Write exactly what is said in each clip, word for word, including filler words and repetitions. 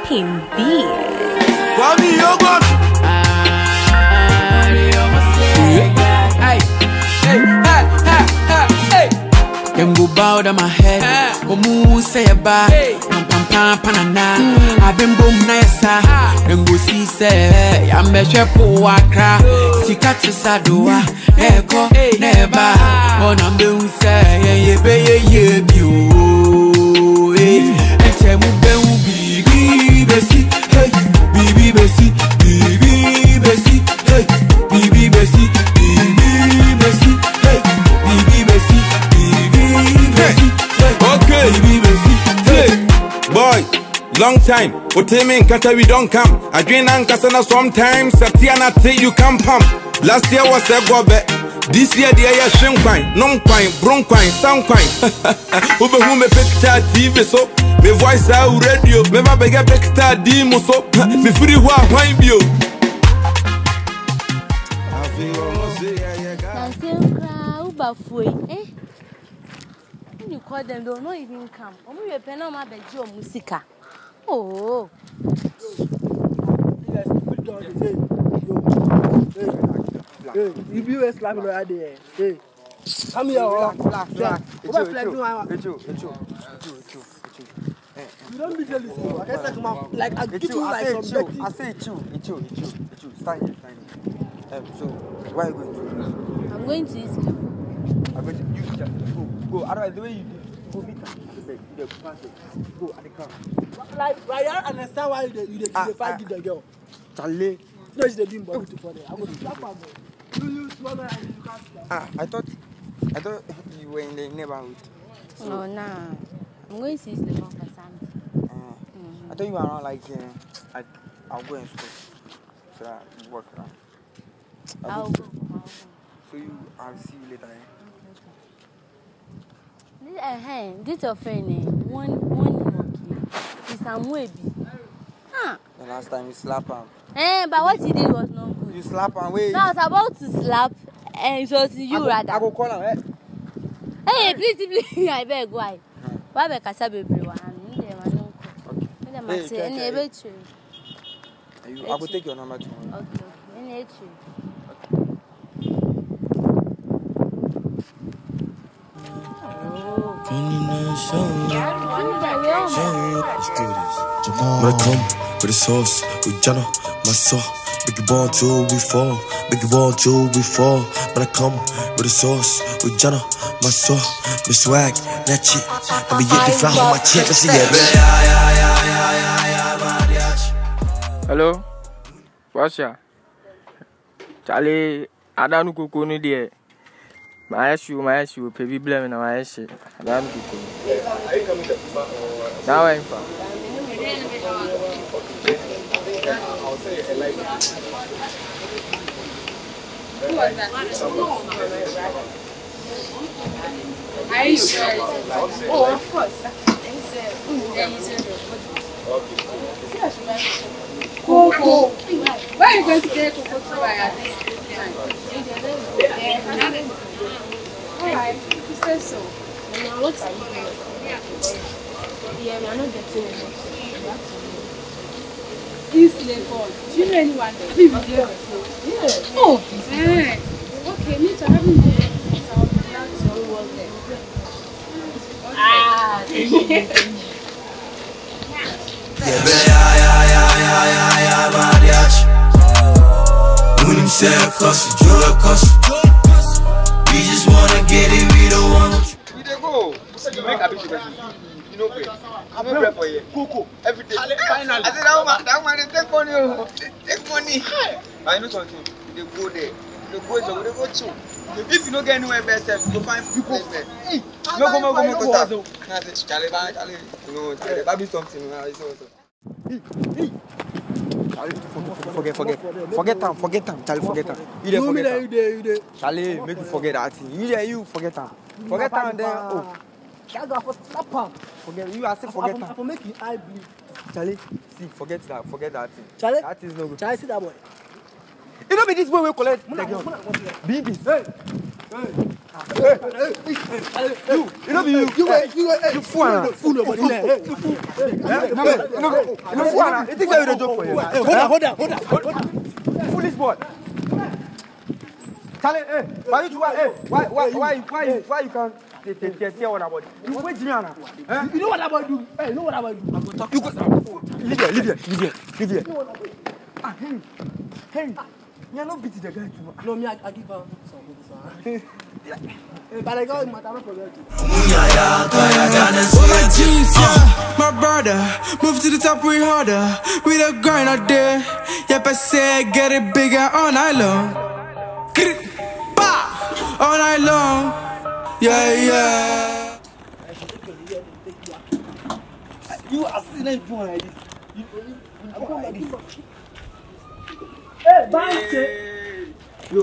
Pim B. Kwame Yogon. Hey, hey, hey, hey, hey. Them go bow down my head. Omu say a bar. Pam pam pam panana. I've been boom nice. Them go see say I'm a shepo wakra. Tikati sadoa. Eko neba. On I'm the say yeah yeah yeah you. Eche mu be u bibi besi. Hey, bibi besi, bibi besi. Hey, bibi besi, bibi besi. Hey, bibi besi, bibi besi. Okay, bibi besi. Hey, boy, long time. What you mean? Kata we don't come. I drink and kasana sometimes. Satiana till you come pump. Last year was a gobe. This year the air shrink wine, non wine, bronch wine, sound wine. Ube who me picture T V so. Me voice out radio. Me va bega picture demo so. Me free wa wine bio. Eh? When you call them, they'll not even come. Omu ye pena ma beji o musika. Oh. Yes, put down the hey, you be a slam right there. Hey, come here, black, black, black. What flexing one? It's you, it's you, it's you, it's you, it's you. You don't be jealous. I guess I come like I give you like some dirty. I say it's you, it's you, it's you, it's you. Stand here, stand here. Um, so where are you going to? I'm going to East. I'm going to you just go, go. Otherwise, the way you do, go meet her. Go at the car. Like, I don't understand why you you you fight with the girl. Charlie. No, it's the dream body to for there. I'm going to slap her. You you swallow and you can't slap. Ah, I thought, I thought you were in the neighborhood. So, no, nah. I'm going to East the for something. Uh, mm-hmm. I thought you were around like, uh, like I'll go in school. So that you work around. I'll, I'll go. go. I'll go. So you, I'll see you later. Eh? This, uh, hey, this your friend, eh? One, one, okay. It's a movie. Ah. The last time you slap him. Eh, but what he did was not good. You slap him, wait. No, I was about to slap, and it was you I rather. I go call him, eh? Hey, please, please, I beg, why? Why be kasabe everyone? Okay. Hey, say, any ebe true. I will take your number tomorrow. Okay, any true. Let's do this. When I come with the sauce, with Jana, my soul, make it ball till we fall, make it ball till we fall. When I come with the sauce, with Jana, my soul, my swag, that shit. Let me get the fly on my chest, let's see it. Hello, what's ya? Charlie, I don't know who no dear. My issue, my issue, baby blame my issue. I don't know. Now I'm fine. Who was that? Are you sure? Oh, of course. Coco. Where are you going to get Coco to buy at this time? Alright, you say so. What are you doing? Yeah, we are not getting enough. East Legon. Do you know anyone there? We will get yeah. Oh, hey. Okay, me to have you there. So I'll be glad to work there. Ah, Yeah, yeah, yeah, yeah, yeah, yeah, mariachi. When him say cuss, drug cuss. We just wanna get it, we don't wanna. We dey go. You make a picture, you know break. I'm not break for you. Coco, every day. Finally. I said that woman, that woman, they take money, they take money. I know something. They go there. They go there. They go too. If you don't get anywhere best, you go find people there. No go, no go, no go. I said, Charlie, Charlie, no, Charlie, that be something. It's also. Forget, forget, forget them, forget them, Charlie, forget them. You there, forget them. You there, you there. Charlie, make you forget that thing. You there, you forget them. Forget them, then oh. That guy for slap him. Forget you. I say forget them. For making eye bleed. Charlie, see, forget that, forget that thing. Charlie, that is no good. Charlie, see that boy. You know me this boy will collect. Be this. Hey, hey. You, you know be you. You you you fool. Fool nobody. No, no, no. You fool. You think I will joke for you? Hold on, hold on, hold on, hold on. Foolish boy. Charlie, hey, why you why hey, why why why why why you can't tell what about it? You wait me now. You know what I'm gonna do? Hey, you know what I'm gonna do? I'm gonna talk. You go. Leave here, leave here, leave here, leave here. Ah, Henry, Henry, you are not beating the guy too much. No, me, I, I give her some good son. But I got him, I don't forget to. My brother, move to the top, we harder. We the grind out there. Yep, I say get it bigger all night long. All night long. Yeah, yeah. You are still like like this. You go like this. Hey, Banche. Yo.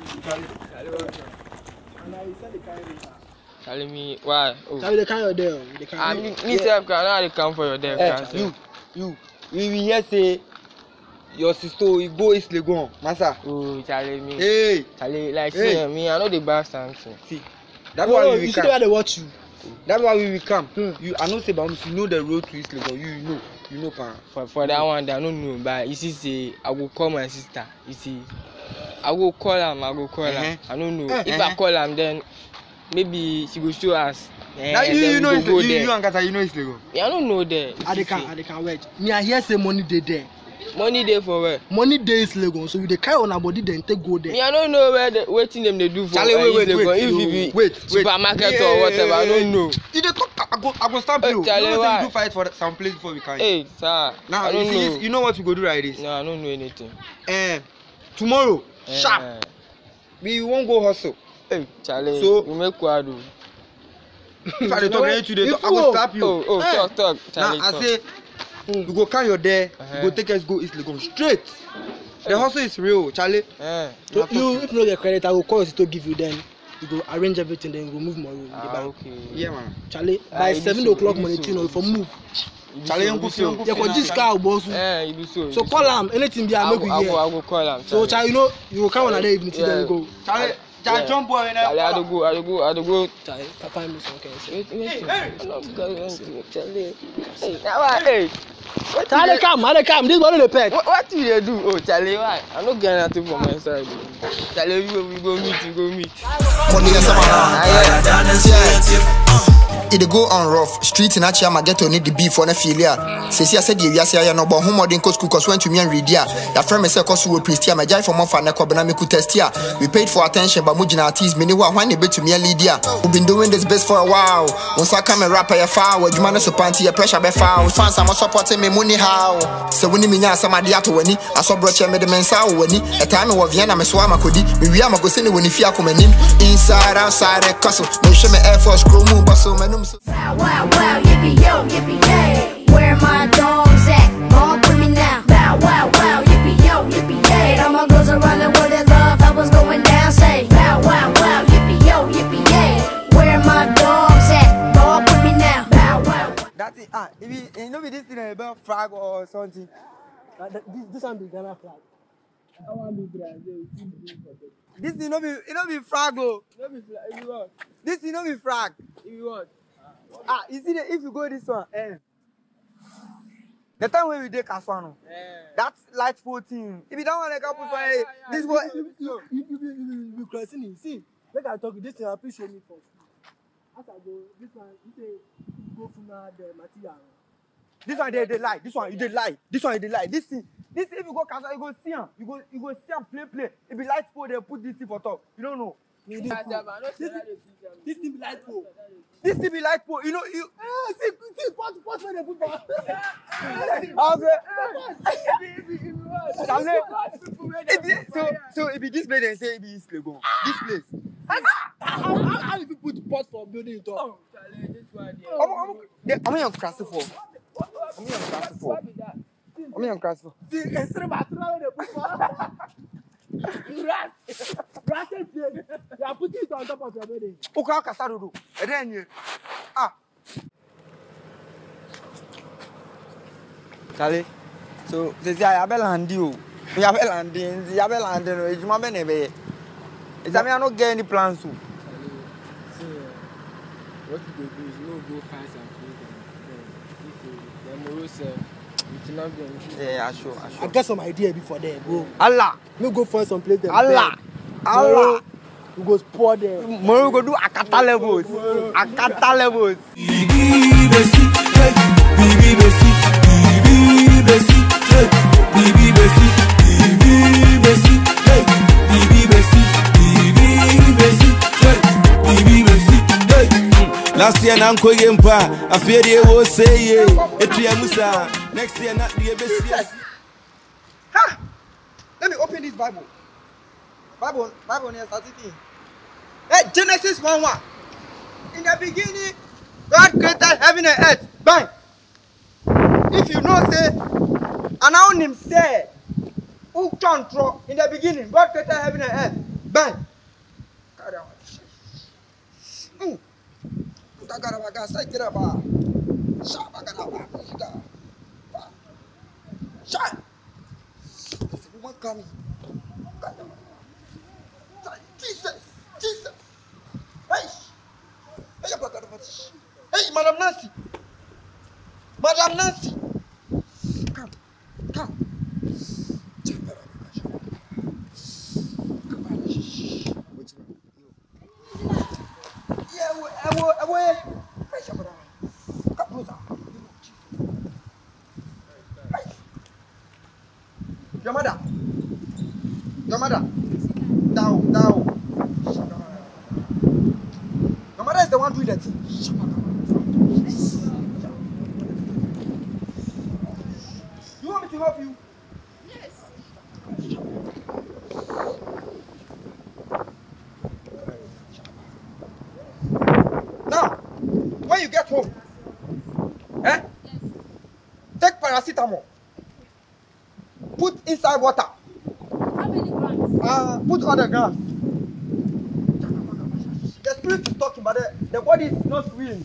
Telling me why? Oh. Tell me the kind of there. The kind. I mean, me say I can't come for your death. Hey, you, you, we will hear say your sister will go East Legon, Massa. Oh, telling me. Hey, Charlie, like hey. See, me, I know the bad something. See, that's No, why no, we you will see the way come. they watch you. That's why we will come. Hmm. You, I know say, but you know the road to East Legon. You, you know, you know, pa. For for that one, I don't know, but you see, say I will call my sister. You see, I will call him. I will call Uh-huh. him. I don't know. Uh-huh. If I call him, then maybe she will show us. Eh, Now you, then you we know, go East, go you, there. you and Kata, you know East Legon. Yeah, I don't know there. I they can, I they can wait. Me I hear say money they there. Money there for where? Money there is Legon, so we they carry on our body then take go there. Me, I don't know where the waiting them they do for. Charlie, uh, wait, wait, East Legon. wait, If yo, it be wait, wait. supermarket Yeah, or yeah, whatever, yeah, I don't yeah. know. You dey talk, I go, I go stamp Hey, you. Charlie, You know why? say you do fight for some place before we can. Hey, sir. Now, I you don't see, know. you know what we go do right this? No, I don't know anything. Eh, tomorrow, Eh, sharp, we won't go hustle. Hey, Charlie. So- we make quad. If I dey talk anything today, If I go you- slap you. Oh, oh, Eh. talk, talk. Now Charlie, I talk. say, you go carry your there, Uh-huh. you go take us go East Legon straight. The hustle is real, Charlie. Eh. So you, if you no get credit, I will call you to give you then. You go arrange everything, then you go move more. Ah, okay. Yeah, man. Charlie, Ah, by you do seven so, o'clock you do morning, so, you know, you if you do move, You Charlie, do you so, go you feel- do you so. you go this car boss. Eh, you do so. So call am anything be I I make go, we I go, hear. I go call him. So Charlie, you know, you will come on a day evening, then you go. Charlie, Yeah. Charlie, jump boy, Charlie, I don't go, I don't go, I don't go. Charlie, five minutes, okay. Wait, wait. I'm not going. Charlie. Hey, now what? Hey. What Charlie, you come, Charlie, come. This one the pet. What, what do you do? Oh, Charlie, why? I'm not getting nothing from my side. Charlie, we go, we go meet, we go meet. Money and some Ah, it go on rough. Street in Achia, my ghetto need the beef on a filia. Says I said, yes, I know about home or didn't cost cookers went to me and read ya. Your friend me say, cause we priest here, my jive for month and a cobanamic test here. We paid for attention, but Mujina teas, many one when you bet to me a Lydia. We've been doing this best for a while. Once I come and rap a foul, you man so panty, a pressure be foul. Fans are supporting me money how. So when you mean somebody out when I saw brocha made the men sour when a time of Vienna, my swama could be. We are go send when if you are coming in. Inside, outside, a castle. No show me Air Force crew, move, bustle, manum. Wow, wow, wow, yippee yo, yippee yay. Where my dogs at? Come with me now. Bow, wow, wow, yippee yo, yippee yay. All my girls around the world that love how was going down. Say, bow, wow, wow, yippee yo, yippee yay. Where my dogs at? Come with me now. Bow, wow. That's it. Ah, if you, you know be this thing about frag or something. Uh, this, this one be Ghana flag. I want to be Brazil. This thing no be, it no be frag oh. No be flag. If you want. This thing no be frag. If you want. Ah, you see the, if you go this one, eh. The time when we take Kaswano, eh. That's light fourteen. If you don't want to go put fire, this boy. You you you you you crossing it. See, make I talk this thing. I please show me first. As I go, this one you say go from the material. This one they they lie. This one you they lie. This one you they lie. This thing, this if you go Kaswano, you go see him. You go you go see him play play. If you light four, they put this thing for top. You don't know. This this thing be light pole. This thing be light four. You know you. Ah, see see pot pot where they put for. Okay. So so it be this place they say it be East Legon. This place. How how how if you put pot for building it up? I'm here crash for. I'm here crash for. I'm here crash for. See, instead of where they put for. You rat, rat it. You are putting it on top of your building. Okay, I'll cast out. And then you. Ah. Charlie. So they say I have a land you. You have a land in. You have a land in. You have a neighbor. It's I mean I don't get any plans to. what we go do is we'll go find some food and then we'll say, it's not them. Yeah, I sure, I sure. I got some idea before there, bro. Allah! We'll go find some place there. Allah! Allah! We go sport there. Tomorrow we go do Akata levels. Akata levels. Last year, Nanko Yempa, I fear they will say, Etriamusa. Next year, not the best. Ha! Let me open this Bible. Bible, Bible near thirty. Hey, Genesis one one. In the beginning, God created heaven and earth. Bang! If you know, say, and now him say, who control in the beginning, God created heaven and earth. Bang! Mm. Shut! Woman coming. Jesus! Jesus! Hey! Hey, hey, Madam Nancy! Madam Nancy! Come, come. Yeah, I will, I will. Your mother. Your mother. Down, down. Your mother is the one doing that. You want me to help you? Yes. Now, when you get home, eh? Yes. Take paracetamol. Put inside water. How many grams? Uh, put all the grams. The spirit is talking, but the, the body is not feeling.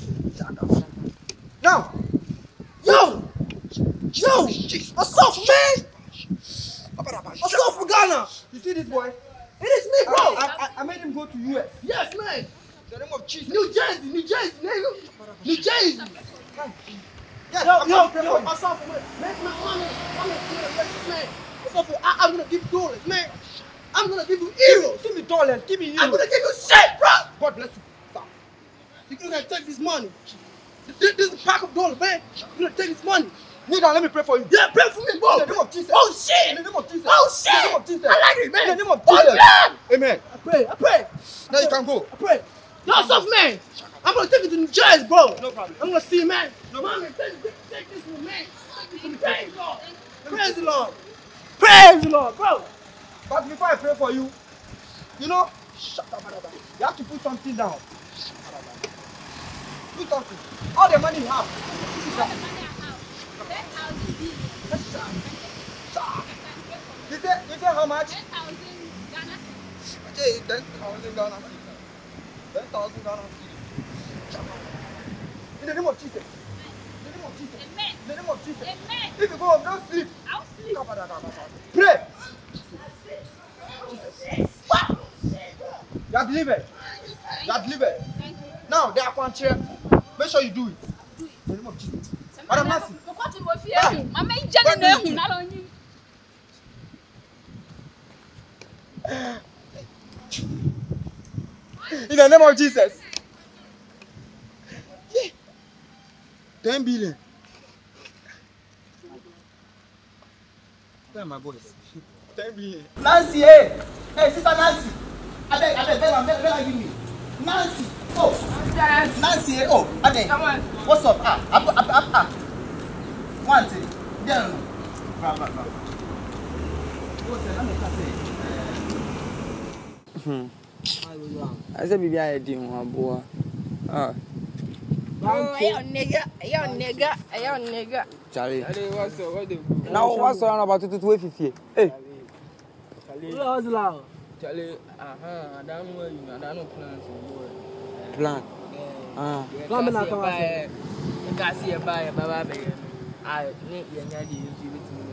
Now, Yo! Yo! What's up, man? What's up for Ghana? you see this boy? It is me, bro. I, I, I made him go to U S. Yes, man. In the name of Jesus. New Jersey, New Jersey, nigga. New Jersey. Yes, Yo, I'm yo, gonna pray yo, for you. what's up, man? Man, man, man, man, man. What's up, I, I'm gonna give you dollars, man. I'm gonna give you euros. Give me dollars. Give me euros. I'm gonna give you shit, bro. God bless you. Sir. You're gonna take this money. This, this is a pack of dollars, man. You're gonna take this money. Kneel down, let me pray for you. Yeah, pray for me, bro. In the name of Jesus. Oh, shit. In the name of Jesus. Oh, In shit. the name of Jesus. I like it, man. In the name of Oh, Jesus. yeah. Amen. I pray, I pray. Now you can go. I pray. Yo, what's up, man? I'm gonna take you to New Jersey, bro. No problem. I'm gonna see you, man. No problem. Take, take, take this one, man. Praise the Lord. Praise the Lord. Praise the Lord, bro. But before I pray for you, you know, shut up, you have to put something down. Put something. All the money you have. All the money I have. ten thousand bills. You say, you say how much? ten thousand Ghana cedis. Okay, ten thousand Ghana cedis. ten thousand Ghana cedis. In the name of Jesus. In the name of Jesus. Amen. In the name of Jesus. Amen. If you go home, don't sleep. I'll sleep. Pray. You are delivered. You are delivered. Thank you. Now, they are contra. Make sure you do it. In the name of Jesus. Madam Nancy. Mama, you just know who not on you. In the name of Jesus. Yeah. ten billion. Where are my boys? ten billion. Nancy, hey. Hey, sister Nancy. I beg, I beg, beg, beg, beg, give me. Nancy. Oh. Nancy, hey. Oh, I beg. Come on. What's up? Ah, ah, ah, ah, ah. One thing. Yeah, no. Bra, bra, bra. What's that? I'm not saying. I said, baby, I didn't want boy. Ah, Oh, yo, nigga, yo, nigga, yo, nigga. Charlie. What's up? What the? Now, what's on about two to fifty? Hey. What's loud? Charlie, aha, I don't know you. I don't know plans. Plan. Ah. Come in, come on. You can see a buyer, Baba. I need you. I need you.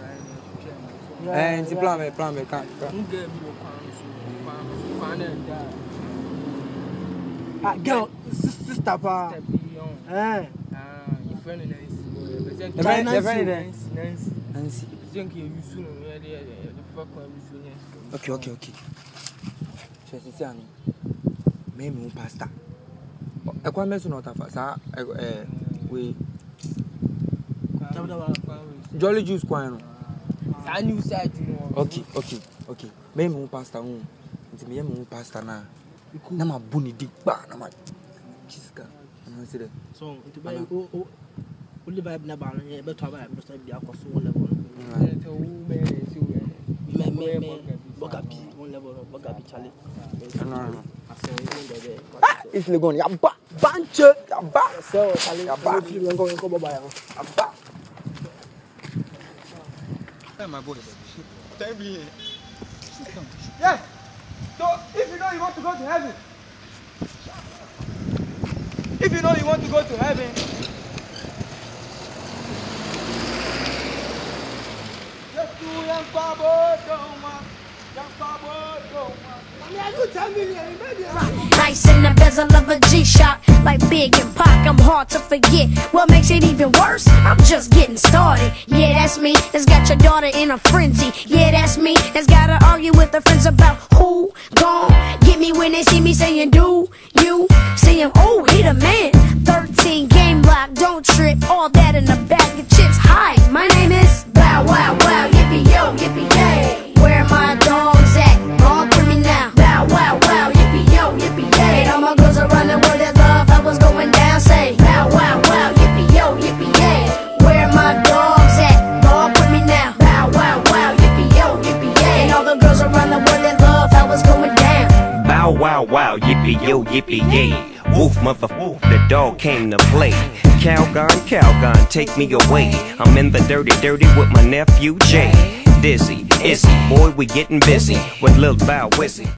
Eh, plan me, plan me, can't. Ah, girl, sister pa. Eh. Ah, your friend is nice. Your friend is Nancy. Nancy. Nancy. Think you use soon. The fuck one soon. Okay, okay, okay. So sister ani. Me me pastor. E kwa me so not afa sa eh we Jolly juice kwa no. Sa new side no. Okay, okay, okay. Me me pastor hu. Nti me me pastor na. Na ma buni di ba na ma kiska. Na say so nti ba o o only vibe na ba no e beto ba no say bi akoso one level. To me so me me me boga bi one level boga bi chale. No no. It's legon ya ba banche ya ba so chale ya ba fi ngo ngo baba ya. Aba. Hey my boy. Tell me. Yes. So if you know you want to go to heaven, if you know you want to go to heaven, just do young Pabo, don't want, young Pabo, don't want. Nice in the bezel of a G-Shock, like Big and Pac, I'm hard to forget. What makes it even worse? I'm just getting started. Yeah, that's me, that's got your daughter in a frenzy. Yeah, that's me, that's gotta argue with her friends about who gon' get me when they see me saying do you see him? Oh, he the man. Thirteen game lock, don't trip. All that in the bag of chips. Hi, my name is Bow Wow Wow, yippee yo, yippee yay. Where my dogs at? Gone for me now. Bow Wow Wow, yippee yo, yippee yay. All my girls around the world that love how was going down. Say Bow Wow Wow, yippee yo, yippee yay. Where my dogs at? Gone for me now. Bow Wow Wow, yippee yo, yippee yay. And all the girls around the world that love how was going down. Bow wow wow, yippee yo, yippee yay. Woof mother woof, the dog came to play. Calgon, Calgon, take me away. I'm in the dirty, dirty with my nephew Jay. Dizzy, Izzy, boy, we getting busy with Lil Bow Wizzy.